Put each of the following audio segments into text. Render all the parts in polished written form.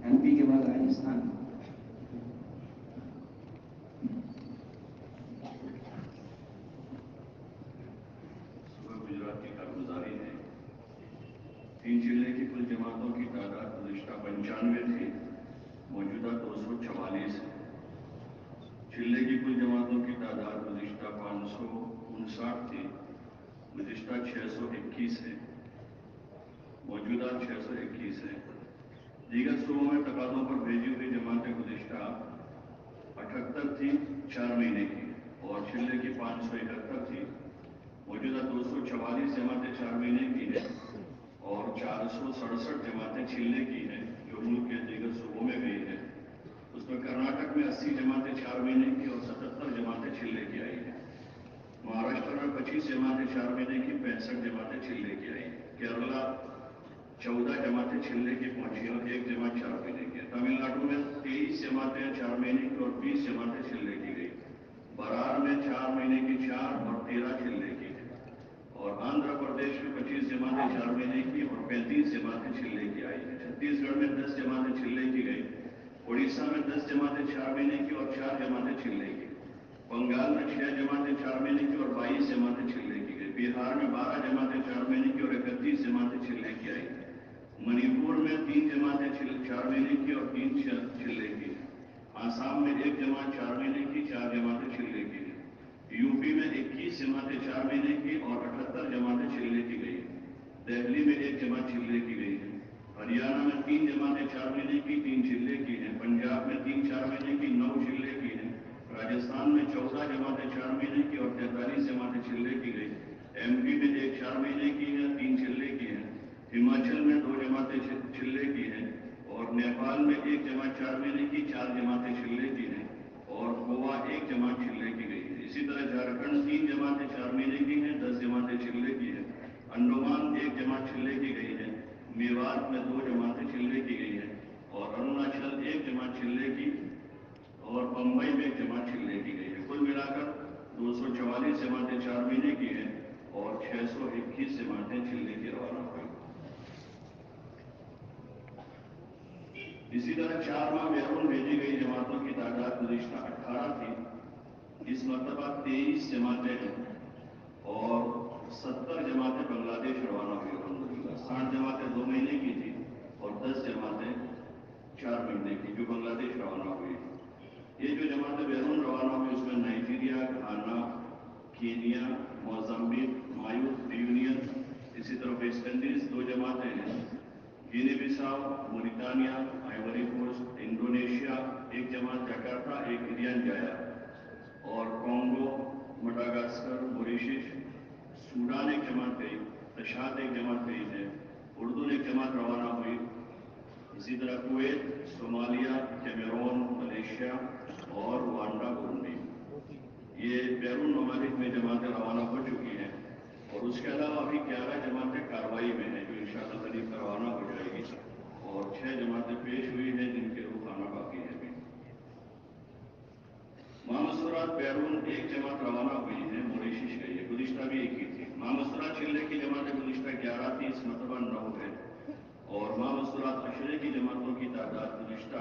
MP के बाद राजस्थान। सुबह गुजरात की कारगुजारी है। 3 जिले की कुल जमातों की तादाद गुज़िश्ता 95 थी, मौजूदा 244 है। जिले की कुल जमातों की तादाद गुज़िश्ता 559 थी, गुज़िश्ता 621 है, मौजूदा 621 है। दीगर सूबों में तकाज़ों पर भेजी हुई जमातें गुज़िश्ता 78 थी 4 महीने की, और जिले की 571 थी, मौजूदा 244 जमातें 4 महीने की हैं और 467 जमातें छिलने की हैं जो मुल्क के दीगर सूबों में गई हैं। उसमें कर्नाटक में 80 जमातें 4 महीने की और 77 जमातें छिलने की आई हैं। महाराष्ट्र में 25 जमातें 4 महीने की, 65 जमातें छिलने की आई। केरला 14 जमातें छिलने की पहुंची और 1 जमात 4 महीने की। तमिलनाडु में 23 जमातें 4 महीने की और 20 जमातें छिलने की गई। बरार में 4 महीने की 4 और 13 छिलने की है। और आंध्र प्रदेश में 25 जमातें 4 महीने की और 35 जमातें छिलने की आई है। छत्तीसगढ़ में 10 जमातें छिलने की गई। उड़ीसा में 10 जमातें 4 महीने की और 4 जमातें छिलने की। बंगाल में 6 जमातें 4 महीने की और 22 जमातें छिलने की गई। बिहार में 12 जमातें 4 महीने की और 31 जमातें छिलने की आई। मणिपुर में 3 जमातें 4 महीने की और 3 छिलने की। आसाम में 1 जमात 4 महीने की, 4 जमातें छिलने की। यूपी में 21 जमातें 4 महीने की और 78 जमातें छिलने की गई। दिल्ली में 1 जमात छिलने की गई है। हरियाणा में 3 जमातें 4 महीने की, 3 छिलने की हैं। पंजाब में 3 4 महीने की, 9 छिलने की हैं। राजस्थान में 14 जमातें 4 महीने की और 43 जमातें छिलने की गई। MP में 1 4 महीने की है, 3 छिलने की है। हिमाचल में 2 जमातें छिलने की हैं और नेपाल में 1 जमात 4 महीने की, 4 जमातें छिलने की हैं और गोवा 1 जमात छिलने की गई है। इसी तरह झारखंड 3 जमातें 4 महीने की हैं, 10 जमातें छिलने की हैं। अंडमान 1 जमात छिलने की गई है। मेवात में 2 जमातें छिलने की गई हैं और अरुणाचल 1 जमात छिलने की और बम्बई में 1 जमात छिलने की गई है। कुल मिलाकर 244 जमातें 4 महीने की हैं और 621 जमातें छिलने की रवाना हुई। इसी तरह 4 माह बैरून भेजी गई जमातों की तादाद गुज़िश्ता 18 थी। इस मरतबा 23 जमातें हैं और 70 जमातें बांग्लादेश रवाना हुई। 60 जमातें 2 महीने की थी और 10 जमातें 4 महीने की जो बांग्लादेश रवाना हुई। ये जो जमातें बैरून रवाना हुई उसमें नाइजीरिया, घाना, केनिया, मोजाम्बिक, मायूर, रियूनियन, इसी तरह वेस्ट इंडीज 2 जमातें हैं। Guinea Bissau, Mauritania, Ivory Coast, Indonesia 1 जमात, जकार्ता 1, इंडियन जाया और कॉन्गो, मडागास्कर, मॉरिशस, सूडान 1 जमात गई। तशाद 1 जमात गई है। उर्दू 1 जमात रवाना हुई। इसी तरह कुवैत, सोमालिया, कैमरून, मलेशिया और रुवांडा, बुरुंडी ये बैरून ममालिक में जमातें रवाना हो चुकी हैं। और उसके अलावा अभी 11 जमातें कार्रवाई में हैं जो इंशाअल्लाह करीब रवाना हो जाएगी और 6 जमातें पेश हुई हैं जिनके रुख आना बाकी है। मामसूरात बैरून 1 जमात रवाना हुई है, मॉरिशस गई है। गुज़िश्ता भी 1 ही थी। मामसूरात छिलने की जमातें गुज़िश्ता 11 थी, इस मरतबा 9 है और मामसूरात अशरे की जमातों की तादाद गुज़िश्ता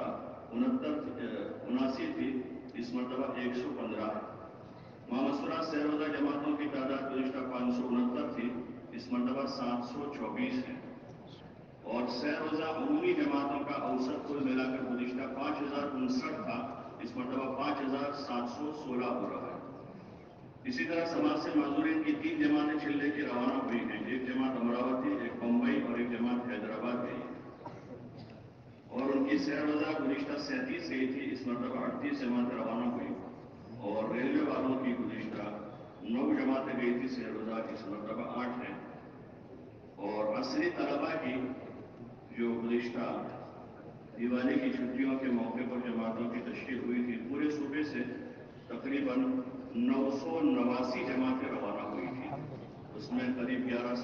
79 थी, इस मरतबा 115 है। मामसूरात सहरोज़ा जमातों की तादाद गुज़िश्ता 569 थी, इस मरतबा 724 है और सहरोज़ा उमूमी जमातों का औसत कुल मिलाकर गुज़िश्ता 5059 था, इस मरतबा 5716 हो रहा है। इसी तरह समाज से माजूरीन की 3 जमातें छिलने की रवाना हुई हैं। 1 जमात अमरावती, 1 मुंबई और 1 जमात हैदराबाद गई और उनकी सहरोज़ा गुज़िश्ता 37 गई थी, इस मरतबा 38 जमातें रवाना हुई और रेलवे वालों की गुज़िश्ता 9 जमातें गई थी सहरोज़ा, इस मरतबा 8 है और असरी तलबा की जो गुज़िश्ता दिवाली की छुट्टियों के मौके पर जमातों की तश्कील हुई थी, पूरे सूबे से तकरीबन 989 जमातें रवाना हुई थी। उसमें करीब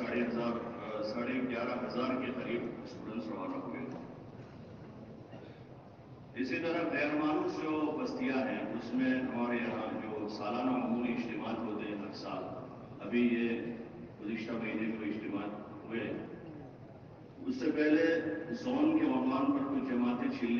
11,500 के करीब स्टूडेंट्स रवाना हुए थे। इसी तरह गैर मालूम जो बस्तियाँ हैं उसमें हमारे यहाँ जो सालाना अमूली इज्तिमा होते हैं हर साल, अभी ये गुज़िश्ता महीने में इज्तिमा हुए। उससे पहले जोन के उन्वान पर कुछ जमातें छिलने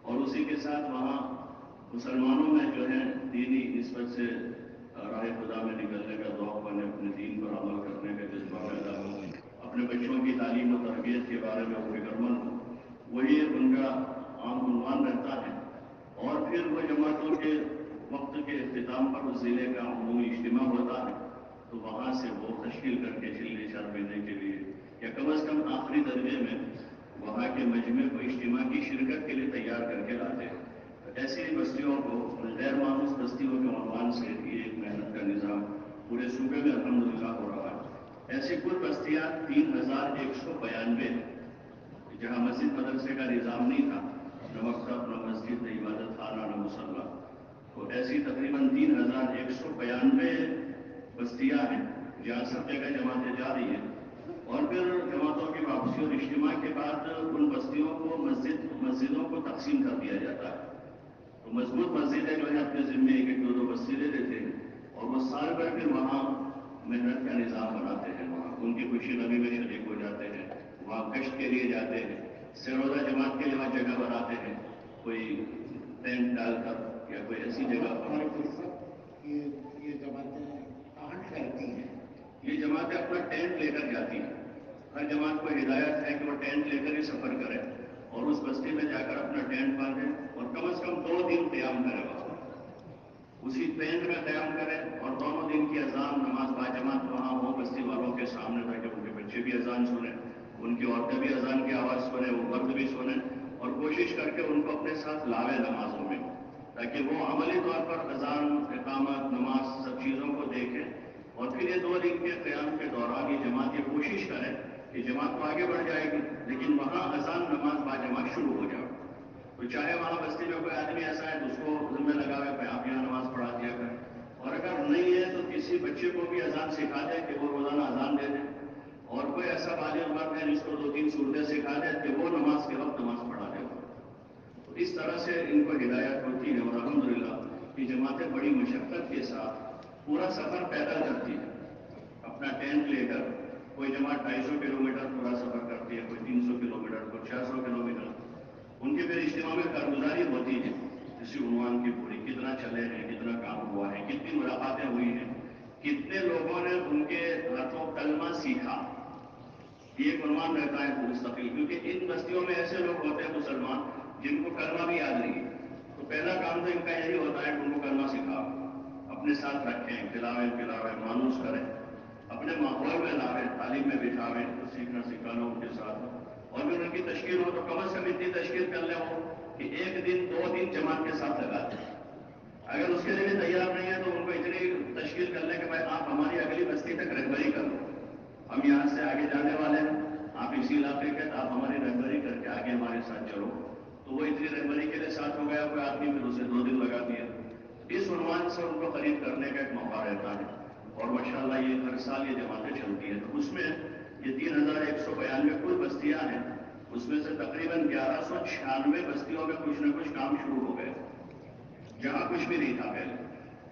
اور اسی کے ساتھ وہاں مسلمانوں میں جو ہے دینی نسبت سے راہ خدا میں نکلنے کا ذوق بنے، اپنے دین پر عمل کرنے کا جذبہ پیدا ہو، اپنے بچوں کی تعلیم و تربیت کے بارے میں وہ فکر مند ہو، وہی ان کا عام عنوان رہتا ہے۔ اور پھر وہ جماعتوں کے وقت کے اختتام پر اس ضلع کا عمومی اجتماع ہوتا ہے، تو وہاں سے وہ تشکیل کر کے چلنے 4 مہینے کے لیے یا کم از کم آخری درجے میں وہاں کے مجمع کو اجتماع کی شرکت کے لیے تیار کر کے لاتے ہیں۔ ایسی بستیوں کو غیر مانوس بستیوں کے عنوان سے یہ ایک محنت کا نظام پورے صوبے میں الحمدللہ ہو رہا ہے۔ ایسی کل بستیاں 3192 جہاں مسجد مدرسے کا نظام نہیں تھا، نہ مکتب، نہ مسجد، نہ عبادت خانہ، نہ مصلی، تو ایسی تقریباً 3192 بستیاں ہیں جہاں سب جگہ جماعتیں جا رہی ہیں۔ اور پھر جماعتوں کی واپسی اور اجتماع کے بعد ان بستیوں کو مسجدوں کو تقسیم کر دیا جاتا ہے۔ تو مضبوط مسجدیں جو ہے اپنے ذمے 1-2 مسجدیں دیتے ہیں اور وہ سال بھر پھر وہاں محنت کا نظام بناتے ہیں، وہاں ان کی خوشی نمی میں شریک ہو جاتے ہیں، وہاں گشت کے لیے جاتے ہیں، سروزہ جماعت کے لیے وہاں جگہ بناتے ہیں، کوئی ٹینٹ ڈال کر یا کوئی ایسی جگہ پر۔ یہ جماعتیں کہاں ٹھہرتی ہیں؟ یہ جماعتیں اپنا ٹینٹ لے کر جاتی ہیں۔ ہر جماعت کو ہدایت ہے کہ وہ ٹینٹ لے کر ہی سفر کرے اور اس بستی میں جا کر اپنا ٹینٹ باندھے اور کم از کم 2 دن قیام کرے وہاں، اسی ٹینٹ میں قیام کرے اور دونوں دن کی اذان نماز باجماعت وہاں ہو بستی والوں کے سامنے، تاکہ ان کے بچے بھی اذان سنیں، ان کی عورتیں بھی اذان کی آواز سنیں، وہ مرد بھی سنیں، اور کوشش کر کے ان کو اپنے ساتھ لاوے نمازوں میں، تاکہ وہ عملی طور پر اذان، اقامت، نماز سب چیزوں کو دیکھیں۔ اور پھر یہ 2 دن کے قیام کے دوران یہ جماعت یہ کوشش کرے کہ جماعت تو آگے بڑھ جائے گی لیکن وہاں اذان نماز باجماعت شروع ہو جائے۔ تو چاہے وہاں بستی میں کوئی آدمی ایسا ہے تو اس کو ذمہ لگاوے کہ آپ یہاں نماز پڑھا دیا کریں، اور اگر نہیں ہے تو کسی بچے کو بھی اذان سکھا دے کہ وہ روزانہ اذان دے دے، اور کوئی ایسا بالغ مرد ہے جس کو 2-3 صورتیں سکھا دے کہ وہ نماز کے وقت نماز پڑھا دے۔ تو اس طرح سے ان کو ہدایت ہوتی ہے اور الحمدللہ یہ جماعتیں بڑی مشقت کے ساتھ پورا سفر پیدل کرتی ہے، اپنا ٹینٹ لے کر۔ کوئی جماعت 250 کلومیٹر پورا سفر کرتی ہے، کوئی 300 کلومیٹر، کوئی 600 کلومیٹر۔ ان کے پھر اجتماع میں کارگزاری ہوتی ہے اسی عنوان کی پوری، کتنا چلے ہیں، کتنا کام ہوا ہے، کتنی ملاقاتیں ہوئی ہیں، کتنے لوگوں نے ان کے ہاتھوں کلمہ سیکھا، یہ ایک عنوان رہتا ہے مستقل، کیونکہ ان بستیوں میں ایسے لوگ ہوتے ہیں مسلمان جن کو کلمہ بھی یاد نہیں ہے۔ تو پہلا کام تو ان کا یہی ہوتا ہے کہ ان کو کلمہ سکھاؤ، اپنے ساتھ رکھیں، پلاویں مانوس کریں، اپنے ماحول میں لاویں، تعلیم میں بٹھاویں، سیکھنا سکھانا ان کے ساتھ۔ اور پھر ان کی تشکیل ہو تو کم از کم اتنی تشکیل کر لیں وہ کہ 1 دن 2 دن جماعت کے ساتھ لگا دیں۔ اگر اس کے لیے بھی تیار نہیں ہے تو ان کو اتنی تشکیل کر لیں کہ بھائی آپ ہماری اگلی بستی تک رہبری کرو، ہم یہاں سے آگے جانے والے ہیں، آپ اسی علاقے کے، آپ ہماری رہبری کر کے آگے ہمارے ساتھ چلو۔ تو وہ اتنی رہبری کے لیے ساتھ ہو گیا کوئی آدمی، پھر اسے 2 دن لگا دیا۔ اس عنوان سے ان کو خرید کرنے کا ایک موقع رہتا ہے اور ماشاءاللہ یہ ہر سال یہ جماعتیں چلتی ہیں۔ تو اس میں یہ 3192 کل بستیاں ہیں، اس میں سے تقریباً 1196 بستیوں میں کچھ نہ کچھ کام شروع ہو گئے جہاں کچھ بھی نہیں تھا پہلے۔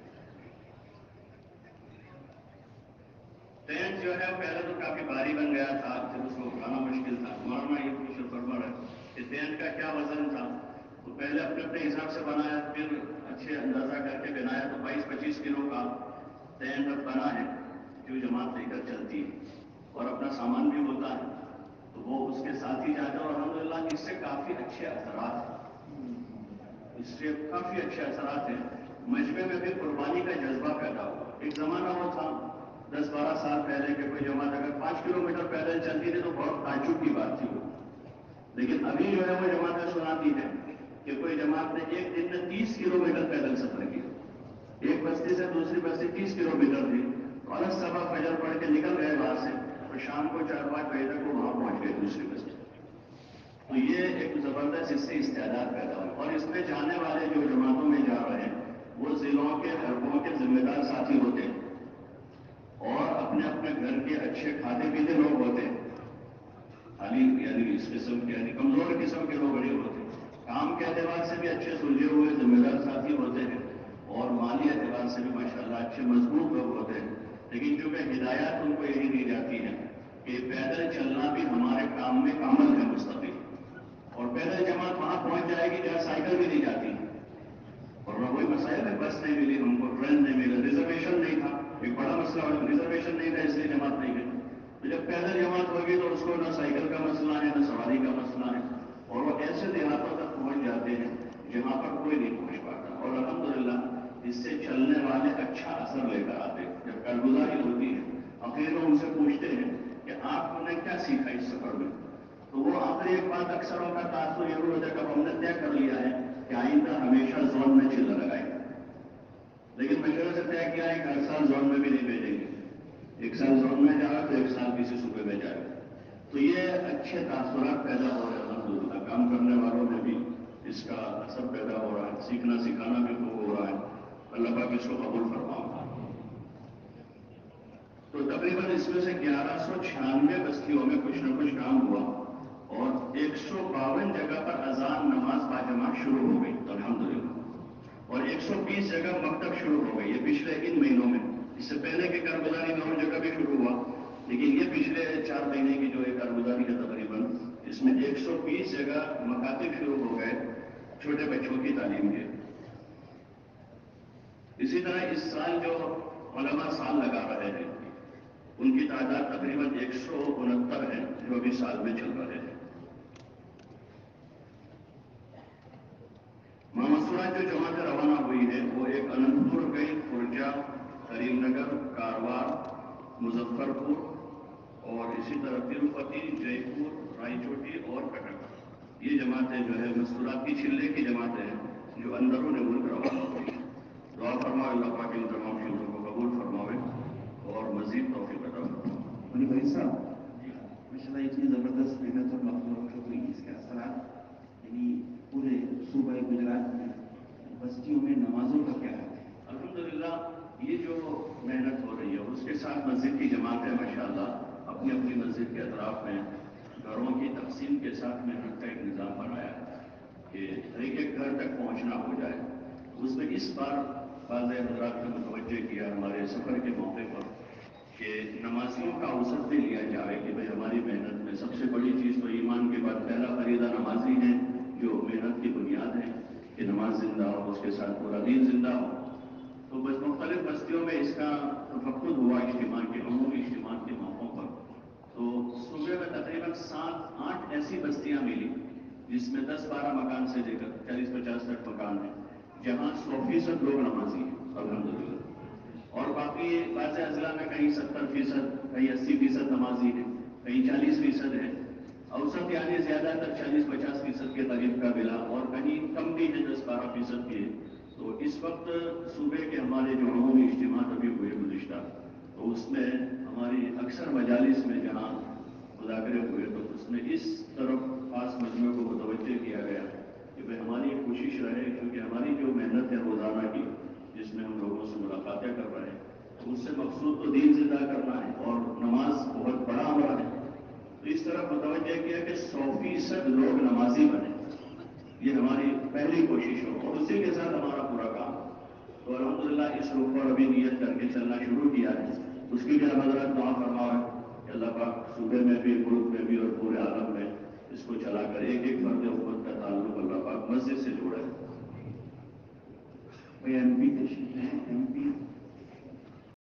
ٹینٹ جو ہے پہلے تو کافی بھاری بن گیا تھا، پھر اس کو اٹھانا مشکل تھا۔ مولانا یہ پوچھ فرما رہے کہ ٹینٹ کا کیا وزن تھا، تو پہلے اپنے حساب سے بنایا، پھر اچھے اندازہ کر کے بنایا تو 22-25 کلو کا ٹینٹ اب بنا ہے جو جماعت لے کر چلتی ہے اور اپنا سامان بھی ہوتا ہے، تو وہ اس کے ساتھ ہی جاتا ہے۔ اور الحمدللہ اس سے کافی اچھے اثرات ہیں، مجمع میں بھی قربانی کا جذبہ پیدا ہوا۔ ایک زمانہ وہ تھا 10-12 سال پہلے کہ کوئی جماعت اگر 5 کلومیٹر پیدل چلتی تھی تو بہت تعجب کی بات تھی وہ، لیکن ابھی جو ہے وہ جماعتیں سناتی ہیں کہ کوئی جماعت نے ایک دن میں 30 کلومیٹر پیدل سفر کیا، ایک بستی سے دوسری بستی 30 کلومیٹر تھی، اور صبح فجر پڑھ کے نکل گئے وہاں سے اور شام کو 4-5 بجے تک وہ وہاں پہنچ گئے دوسری بستی۔ تو یہ ایک زبردست اس سے استعداد پیدا ہو، اور اس میں جانے والے جو جماعتوں میں جا رہے ہیں وہ ضلعوں کے حلقوں کے ذمہ دار ساتھی ہوتے ہیں اور اپنے اپنے گھر کے اچھے کھاتے پیتے لوگ ہوتے ہیں، یعنی اس قسم کے یعنی کمزور قسم کے لوگ نہیں ہوتے، کام کے اعتبار سے بھی اچھے سلجھے ہوئے ذمہ دار ساتھی ہوتے ہیں اور مالی اعتبار سے بھی ماشاءاللہ اچھے مضبوط لوگ ہوتے ہیں، لیکن چونکہ ہدایات ان کو یہی دی جاتی ہے کہ پیدل چلنا بھی ہمارے کام میں عمل ہے مستقل، اور پیدل جماعت وہاں پہنچ جائے گی جہاں سائیکل بھی نہیں جاتی. اور وہی مسائل ہے, بس نہیں ملی ہم کو, ٹرین نہیں ملا, ریزرویشن نہیں تھا, ایک بڑا مسئلہ ہو, ریزرویشن نہیں تھا اس لیے جماعت نہیں گئی. تو جب پیدل جماعت ہوگی تو اس کو نہ سائیکل کا مسئلہ ہے نہ سواری کا مسئلہ ہے, اور وہ ایسے دیہاتوں تک پہنچ جاتے ہیں جہاں پر کوئی نہیں پہنچ پاتا. اور الحمدللہ اس سے چلنے والے اچھا اثر لے کر آتے. جب کارگزاری ہوتی ہے اخیر میں ان سے پوچھتے ہیں کہ آپ نے کیا سیکھا اس سفر میں, تو وہ آخری ایک بات اکثر ان کا تاثر یہ ہوتا ہے کہ ہم نے طے کر لیا ہے کہ آئندہ ہمیشہ زون میں چلہ لگائیں گے, لیکن مشورے سے طے کیا ہے کہ ہر سال زون میں بھی نہیں بھیجیں گے. ایک سال زون میں جائے تو ایک سال کسی صوبے میں جائے. تو یہ اچھے تاثرات پیدا ہو رہے ہیں الحمدللہ. کام کرنے والوں میں بھی اس کا اثر پیدا ہو رہا ہے, سیکھنا سکھانا بھی خوب ہو رہا ہے. اللہ پاک اس کو قبول فرماؤ. تو تقریباً اس میں سے 1196 بستیوں میں کچھ نہ کچھ کام ہوا, اور 152 جگہ پر اذان نماز باجماعت شروع ہو گئی الحمدللہ, اور 120 جگہ مکتب شروع ہو گئی. یہ پچھلے ان مہینوں میں, اس سے پہلے کہ کارگزاری میں اور جگہ بھی شروع ہوا, لیکن یہ پچھلے 4 مہینے کی جو ایک کارگزاری ہے تقریباً, اس میں 120 جگہ مکاتب شروع ہو گئے چھوٹے بچوں کی تعلیم کے. اسی طرح اس سال جو علماء سال لگا رہے ہیں ان کی تعداد تقریباً 169 ہے جو ابھی سال میں چل رہے ہیں. محمد جو جماعت روانہ ہوئی ہے وہ ایک اننت پور گئی, خورجہ, کریم نگر, کارواڑ, مظفر پور, اور اسی طرح تروپتی, جے پور, رائے چوٹی اور کٹک. یہ جماعتیں جو ہے مستورات کی چلے کی جماعتیں ہیں جو اندرون ملک روانہ ہوئی. دعا فرماؤ اللہ پاک ان تمام چیزوں کو قبول فرماوے اور مزید توفیق عطا فرماؤ. بھائی صاحب ماشاءاللہ اتنی زبردست محنت اور مخلوق ہوئی, اس کے اثرات یعنی پورے صوبہ گجرات میں بستیوں میں نمازوں کا کیا ہے؟ الحمدللہ یہ جو محنت ہو رہی ہے اس کے ساتھ مسجد کی جماعت ہے ماشاءاللہ اپنی اپنی مسجد کے اطراف میں گھروں کی تقسیم کے ساتھ محنت کا ایک نظام بنایا ہے کہ ایک ایک گھر تک پہنچنا ہو جائے. اس میں اس بار بعض حضرات نے متوجہ کیا ہمارے سفر کے موقع پر کہ نمازیوں کا اوسط بھی لیا جائے کہ بھائی ہماری محنت میں سب سے بڑی چیز تو ایمان کے بعد پہلا فریضہ نمازی ہے, جو محنت کی بنیاد ہے کہ نماز زندہ ہو, اس کے ساتھ پورا دین زندہ ہو. تو بس مختلف بستیوں میں اس کا تفقد ہوا اجتماع کے, عمومی اجتماع کے موقعوں پر. تو صوبے میں تقریباً 7-8 ایسی بستیاں ملی جس میں 10-12 مکان سے لے کر 40-50 تک مکان ہیں جہاں 100% لوگ نمازی ہیں الحمدللہ. اور باقی بعض اضلاع میں کہیں 70%, کہیں 80% نمازی ہیں, کہیں 40% ہیں. اوسط یعنی زیادہ تر 40-50% کے قریب کا ملا, اور کہیں کم بھی ہے 10-12% بھی ہے. تو اس وقت صوبے کے ہمارے جو عمومی اجتماع ابھی ہوئے گزشتہ, تو اس میں ہماری اکثر مجالس میں جہاں مذاکرے ہوئے تو اس میں اس طرف خاص مجموعے کو متوجہ کیا گیا کہ بھائی ہماری کوشش رہے, کیونکہ ہماری جو محنت ہے روزانہ کی جس میں ہم لوگوں سے ملاقاتیں کر رہے ہیں, تو اس سے مقصود تو دین زندہ کرنا ہے اور نماز بہت بڑا عمل ہے. تو اس طرح متوجہ کیا کہ 100% لوگ نمازی بنے, یہ ہماری پہلی کوشش ہو, اور اسی کے ساتھ ہمارا پورا کام. تو الحمدللہ اس روپ پر ابھی نیت کر کے چلنا شروع کیا ہے. اس کی بھی حضرت دعا فرماؤ کہ اللہ پاک صوبے میں بھی, ملک میں بھی اور پورے عالم میں اس کو چلا کر ایک ایک فرد امت کا تعلق اللہ پاک مسجد سے جوڑے. بھائی ایم پی تشریف ہیں, ایم پی